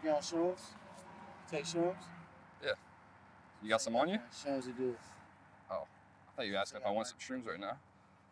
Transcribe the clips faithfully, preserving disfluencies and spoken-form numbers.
You on shrooms? Take shrooms? Yeah. You got some on you? Shrooms to do. Oh, I thought you were asking if I want some shrooms right now.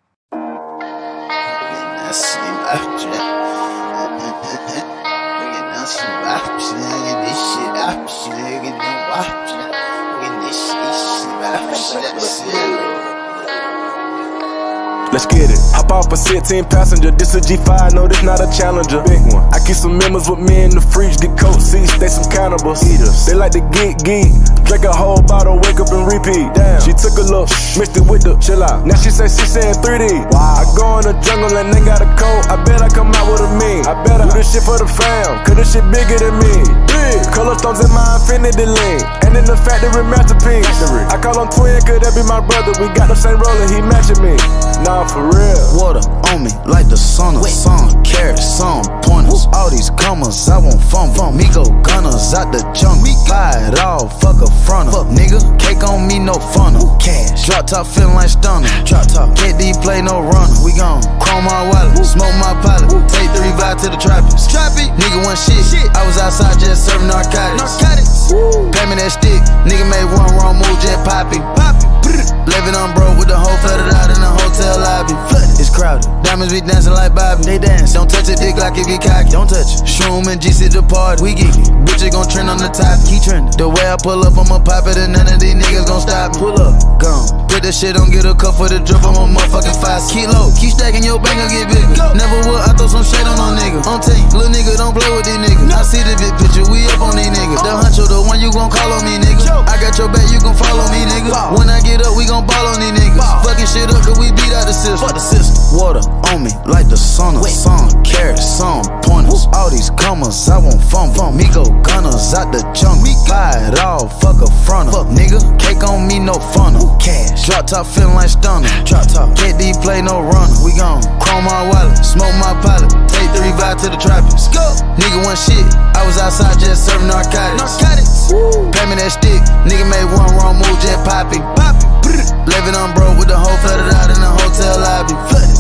Let's get it. Hop off a sixteen passenger. This a G five, no, this not a Challenger. Big one. I keep some members with me in the fridge. Get coat seats, they some cannibals. Eaters. They like to geek, geek. Drink a whole bottle, wake up and repeat. Damn. She took a look, mixed it with the chill out. Now she say she saying three D. Wow. I go in the jungle and they got a coat. I bet I come out with a mean. I bet I do this shit for the fam, cause this shit bigger than me. Big. Color stones in my infinity lane. And in the factory masterpiece. Factory. I call him twin, cause that be my brother. We got the same roller, he matching me. Nah, for real. Water on me like the sun. Some carrots, some pointers. All these commas, I want fun. Me go gunners out the jungle. Buy it all, fuck a fronter. Fuck nigga, cake on me, no funnel. Cash, drop top feeling like stunner. Drop top, K D play no runner. We gon' chrome my wallet, smoke my pilot. Take three vibe to the trappers. Trappy, nigga one shit. I was outside just serving narcotics. Narcotics. Pay me that stick, nigga made one wrong move, just poppy. Poppy. Living on broke with the whole flooded out in the hotel lobby. It's crowded. Diamonds be dancing like Bobby. They dance. Don't touch it, dick like it be cocky. Don't touch it. Shroom and G C the party. We geeky. Bitches gon' trend on the top. Keep trending. The way I pull up, I'ma pop it and none of these niggas gon' stop me. Pull up, gone. Put that shit on, get a cup for the drip. I'm a motherfucking five. Keep low. Keep stacking your bank and get bigger. Go. Never would I throw some shade on no nigga. On tape. Little nigga don't play with these niggas. I see the big picture. We up on these niggas. The huncho, the one you gon' call on me, nigga. I got your back, you gon' follow me, nigga. When I get up, we gon' ball on these niggas. Fucking shit up, cause we beat out the system. Fuck the system. Water on me like the sun. Some carrots, some pointers. All these commas, I want fun. Me go gunners out the jungle. Buy it all, fuck a fronter. Fuck nigga, cake on me, no funnel. Cash, drop top feeling like stunner. Drop top, K D play no runner. We gon' chrome my wallet, smoke my pilot. Take three vibe to the trappers. Go, nigga one shit. I was outside just serving narcotics. Narcotics. Pay me that stick, nigga made one wrong move, just poppy. Poppy. Living on broke with the whole flooded out in the hotel lobby. Flooded.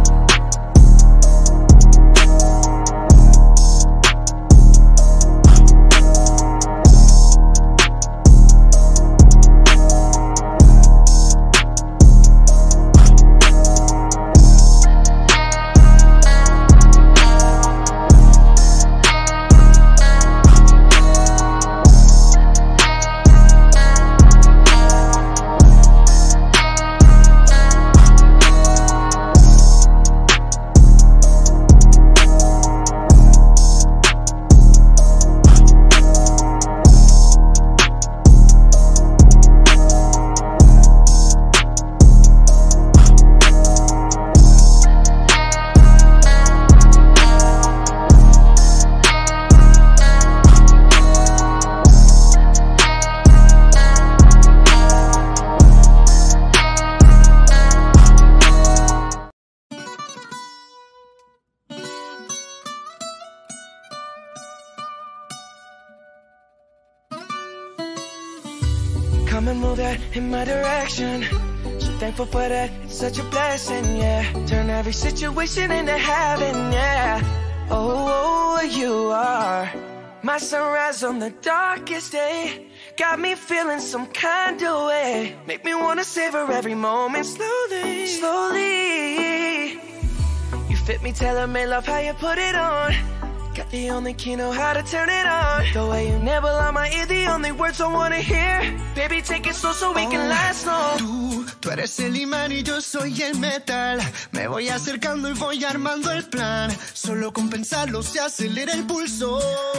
Come and move that in my direction. So thankful for that, it's such a blessing, yeah. Turn every situation into heaven, yeah. Oh, oh, you are my sunrise on the darkest day. Got me feeling some kind of way. Make me wanna savor every moment slowly, slowly. You fit me, tailor-made, love how you put it on. Got the only key, know how to turn it on. The way you nibble on my ear, the only words I wanna hear. Baby, take it slow so we can last long. Tú, tú eres el imán y yo soy el metal. Me voy acercando y voy armando el plan. Solo con pensarlo se acelera el pulso.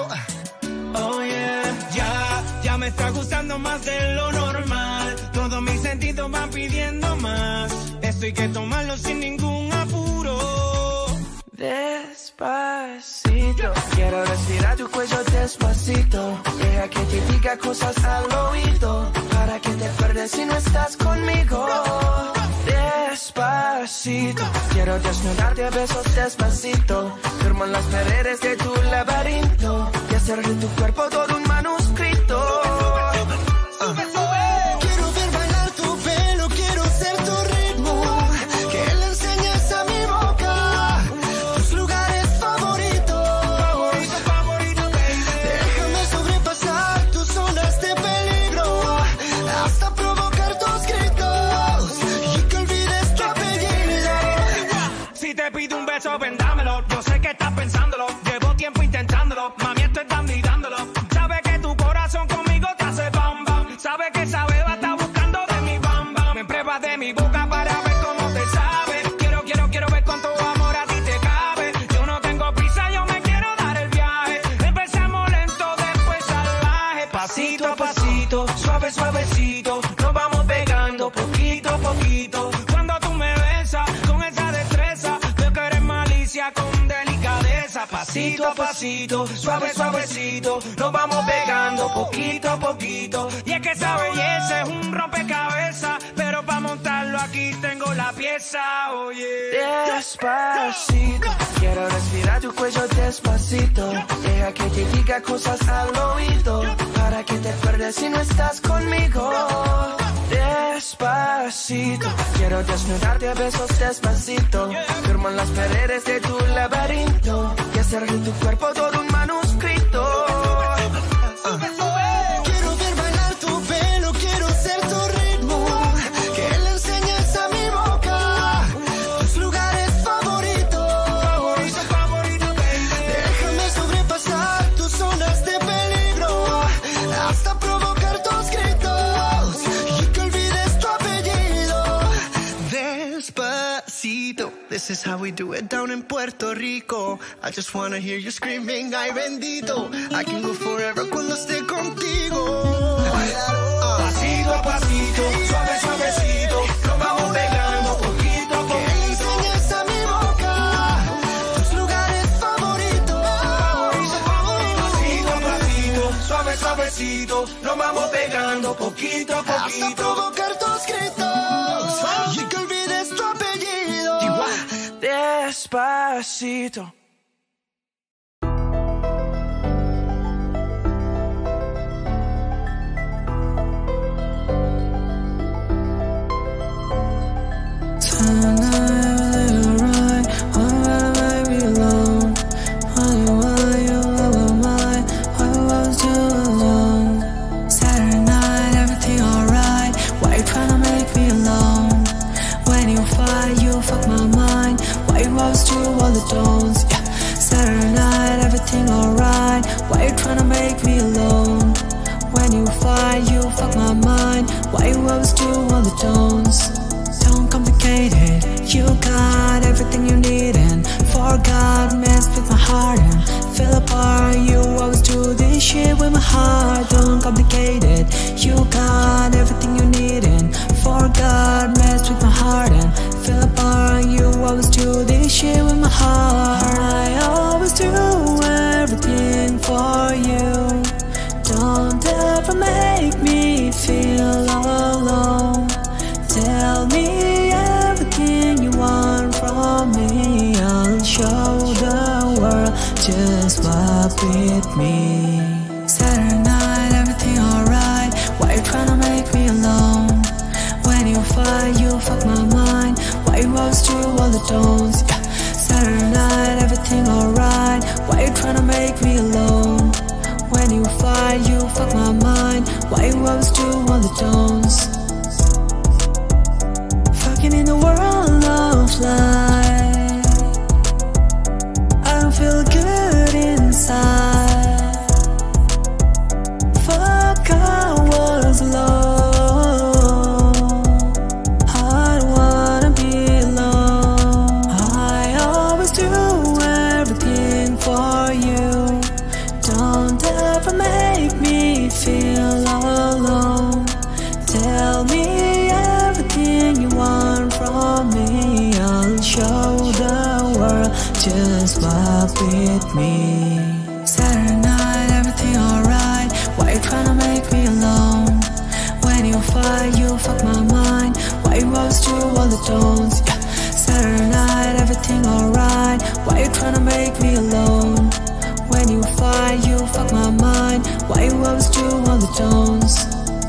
Oh yeah, ya, ya me está gustando más de lo normal. Todos mis sentidos van pidiendo más. Esto hay que tomarlo sin ningún apuro. Despacito, quiero respirar tu cuello despacito. Deja que te diga cosas al oído, para que te acuerdes si no estás conmigo. Despacito, quiero desnudarte a besos despacito. Firmo en las paredes de tu laberinto y hacer de tu cuerpo todo un manuscrito. Uh. Quiero ver bailar tu pelo, quiero ser tu ritmo. Que le enseñes a mi boca tus lugares favoritos. Favorito, favorito, baby. Déjame suave, suavecito, nos vamos pegando poquito a poquito. Cuando tú me besas con esa destreza, veo que eres malicia con delicadeza. Pasito a pasito, suave, suavecito, nos vamos pegando poquito a poquito. Y es que esa belleza es un rompecabezas, pero para montarlo aquí tengo la pieza, oye. Despacito, quiero respirar tu cuello despacito. Deja que te diga cosas al oído, para que te pierdas si no estás conmigo. Despacito, quiero desnudarte a besos despacito. Firmo en las paredes de tu laberinto y hacer de tu cuerpo todo un manuscrito. Quiero ver bailar tu pelo, quiero ser tu ritmo, que le enseñes a mi boca tus lugares favoritos. Favorito, favorito, baby. Déjame sobrepasar tus zonas de peligro, hasta provocar tus gritos y que olvides tu apellido. Despacito, this is how we do it down in Puerto Rico. I just wanna hear you screaming, ay bendito. I can go forever cuando esté contigo. Pasito a pasito, suave, suavecito, nos vamos pegando poquito a Que le poquito. enseñes a mi boca tus lugares favoritos. Pasito a pasito, suave, suavecito, nos vamos pegando poquito a Hasta poquito. provocar tus gritos y que olvides tu apellido. Despacito. Stones, yeah. Saturday night, everything alright. Why you tryna make me alone? When you fight, you fuck my mind. Why you always do all the tones? Don't complicate it. You got everything you need and forgot, mess with my heart and fell apart. You always do this shit with my heart. Don't complicate it. You got everything you need and forgot, mess with my heart and fell apart. You always do this shit with my heart. I always do everything for you. Don't ever make me feel alone. Tell me everything you want from me. I'll show the world just vibe with me. Saturday night, everything alright. Why you tryna make me alone? When you fight, you fuck my mind. Why you always do all the tones? Yeah. Saturday night, everything alright. Why you tryna make me alone? When you fight, you fuck my mind. Why you always do all the tones? Fucking in the world of light, I don't feel good inside. Fuck, I was alone. I don't wanna be alone. I always do everything for you. Don't ever make me feel alone. Tell me everything you want from me. I'll show the world just vibe with me. Saturday night, everything alright. Why you tryna make me alone? When you fight, you fuck my mind. Why you always do all the tones? Yeah. Saturday night, everything alright. Why you tryna make me alone? When you fight, you fuck my mind. Why you always do all the tones?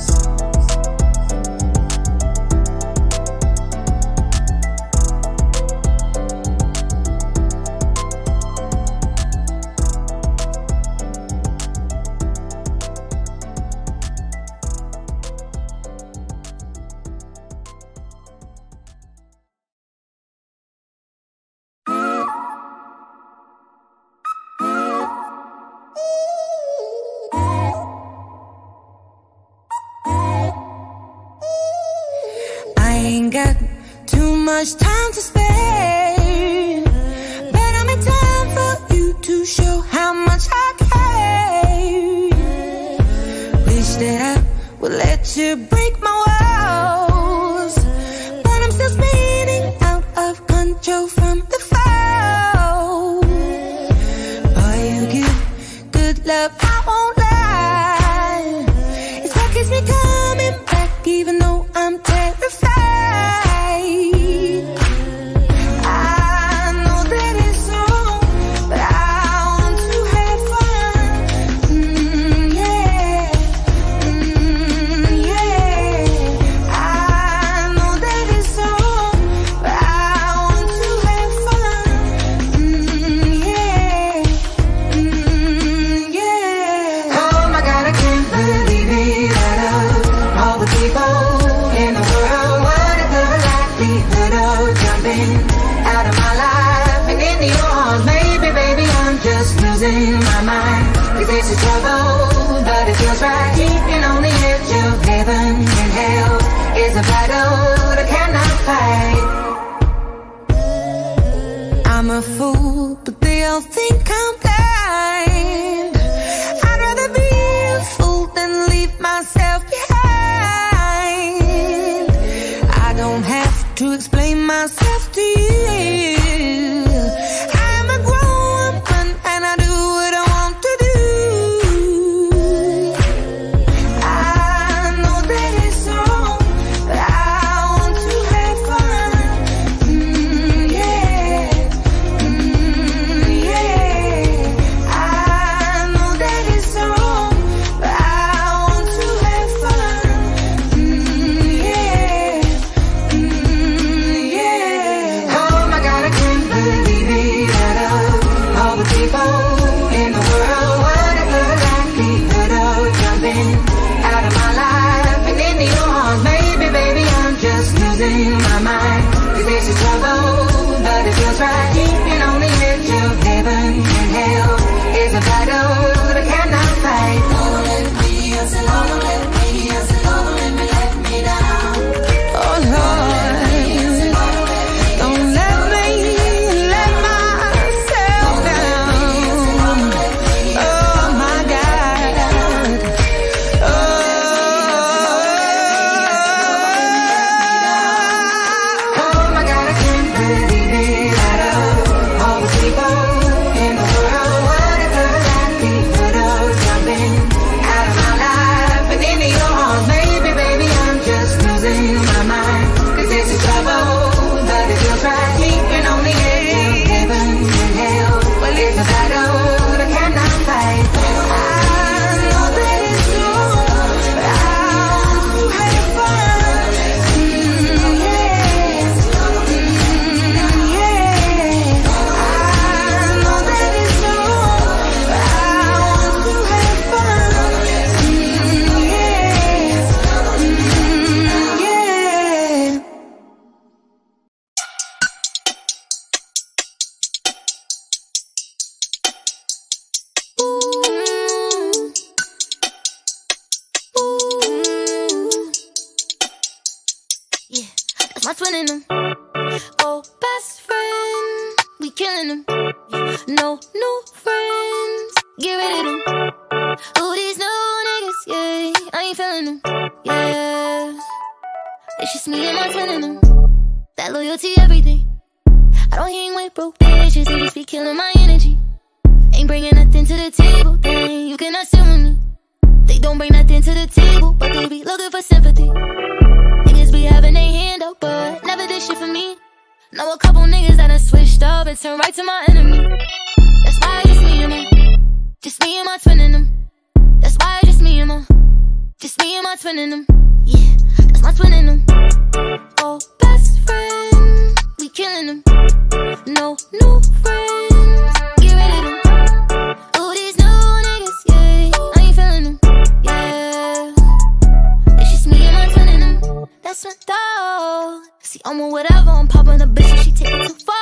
Got too much time to spare, but I'm in time for you to show how much I care. Wish that I would let to break my walls, but I'm still spinning out of control from the fall. Boy, you give good love, I won't lie. It's what keeps me coming back, even though I'm terrified. My mind, cause this is trouble, but it feels right. Keeping on the edge of heaven and hell is a battle that cannot fight. I'm a fool, but they all think I'm blind. I'd rather be a fool than leave myself behind. I don't have to explain myself to you. My mind, cause this is trouble, but it feels right. Keeping on the edge of heaven and hell is a battle that cannot fight. Don't let me, I said, don't let me, I said, don't let me let me down. Oh Lord, don't let me let myself down. Oh my God, oh. My twin in them. Oh, best friend, we killing them. No new friends, get rid of them. Oh, these new niggas, yeah, I ain't feeling them, yeah. It's just me and my twin in them. That loyalty, everything. I don't hang with broke bitches, they just be killing my energy. Ain't bringing nothing to the table, dang, you cannot sit with me. They don't bring nothing to the table, but they be looking for sympathy. Niggas be having their hand out, but never did shit for me. Know a couple niggas that done switched up and turned right to my enemy. That's why it's just me and them. Just me and my twin in them. That's why it's just me and my. Just me and my twin in them. Yeah, that's my twin in them. Oh, best friend, we killing them. No new friends, get rid of them. Oh, these new niggas, yeah, I ain't feeling them. Yeah, it's just me and my twin in them. That's my dog. See, I'm on whatever, I'm popping a bitch and she take it too far.